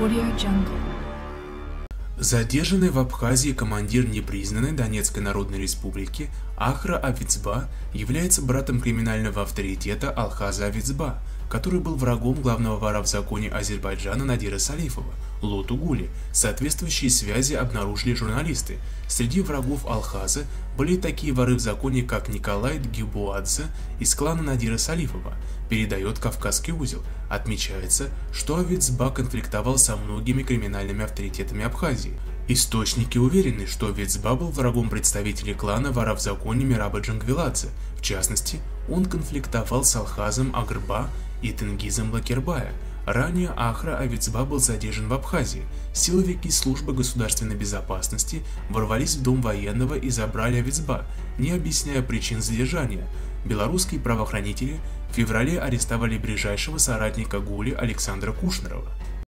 AudioJungle. Задержанный в Абхазии командир непризнанной Донецкой Народной Республики Ахра Авицба является братом криминального авторитета Алхаза Авицба, который был врагом главного вора в законе Азербайджана Надира Салифова, Лоту Гули. Соответствующие связи обнаружили журналисты. Среди врагов Алхаза были такие воры в законе, как Николай Гибуадзе из клана Надира Салифова, передает Кавказский узел. Отмечается, что Авицба конфликтовал со многими криминальными авторитетами Абхазии. Источники уверены, что Авицба был врагом представителей клана вора в законе Мираба Джангвиладзе. В частности, он конфликтовал с Алхазом Агрба и Тенгизом Лакербая. Ранее Ахра Авицба был задержан в Абхазии. Силовики службы государственной безопасности ворвались в дом военного и забрали Авицба, не объясняя причин задержания. Белорусские правоохранители в феврале арестовали ближайшего соратника Гули Александра Кушнерова.